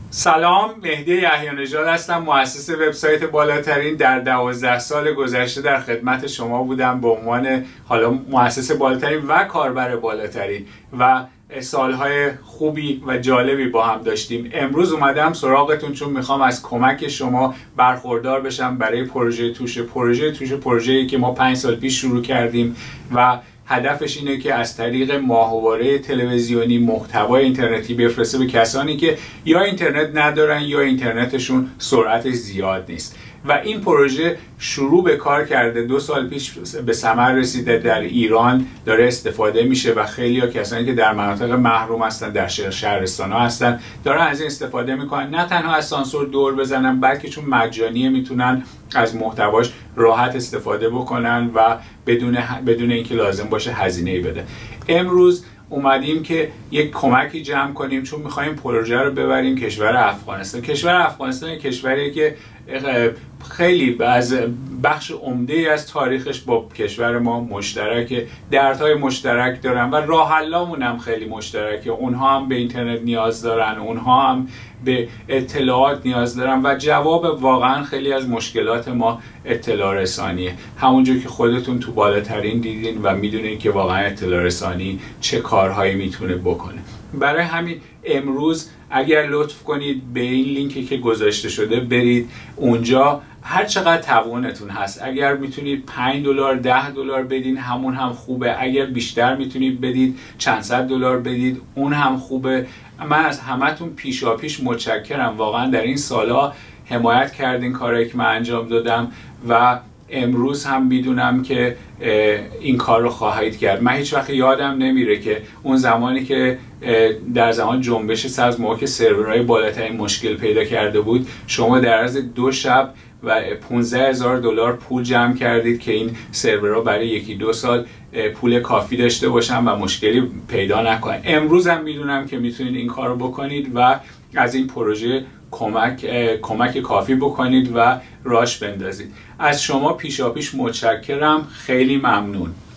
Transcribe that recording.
سلام، مهدی یحیی‌نژاد هستم، مؤسس وبسایت بالاترین. در 12 سال گذشته در خدمت شما بودم به عنوان حالا مؤسس بالاترین و کاربر بالاترین و سالهای خوبی و جالبی با هم داشتیم. امروز اومدم سراغتون چون میخوام از کمک شما برخوردار بشم برای پروژه توشه. پروژه‌ای که ما 5 سال پیش شروع کردیم و هدفش اینه که از طریق ماهواره تلویزیونی محتوای اینترنتی بفرسته به کسانی که یا اینترنت ندارن یا اینترنتشون سرعتش زیاد نیست. و این پروژه شروع به کار کرده 2 سال پیش به ثمر رسیده، در ایران داره استفاده میشه و خیلی ها کسانی که در مناطق محروم هستن، در شهرستان ها هستن، دارن از این استفاده میکنن. نه تنها از سانسور دور بزنن بلکه چون مجانیه میتونن از محتواش راحت استفاده بکنن و بدون اینکه لازم باشه هزینه‌ای بده. امروز اومدیم که یک کمکی جمع کنیم چون میخوایم پروژه رو ببریم کشور افغانستان. کشور افغانستان کشوری که خیلی از بخش عمده‌ای از تاریخش با کشور ما مشترکه، دردهای مشترک دارن و راه حلامون هم خیلی مشترکه. اونها هم به اینترنت نیاز دارن، اونها هم به اطلاعات نیاز دارن و جواب واقعا خیلی از مشکلات ما اطلاع رسانیه. همونجور که خودتون تو بالاترین دیدین و میدونین که واقعا اطلاع رسانی چه کارهایی میتونه بکنه. برای همین امروز اگر لطف کنید به این لینکی که گذاشته شده برید اونجا، هر چقدر توانتون هست. اگر میتونید $5 $10 بدین همون هم خوبه، اگر بیشتر میتونید بدید چند صد دلار بدید اون هم خوبه. من از همتون پیشاپیش متشکرم، واقعا در این سالها حمایت کردین کارایی که من انجام دادم و امروز هم میدونم که این کار رو خواهید کرد. من هیچ وقت یادم نمیره که اون زمانی که در زمان جنبش سبز موقع که سرورهای بالاترین مشکل پیدا کرده بود، شما در عرض 2 شب و $15,000 پول جمع کردید که این سرورها برای 1-2 سال پول کافی داشته باشن و مشکلی پیدا نکنن. امروز هم میدونم که میتونید این کار رو بکنید و از این پروژه کمک کافی بکنید و راش بندازید. از شما پیشاپیش متشکرم، خیلی ممنون.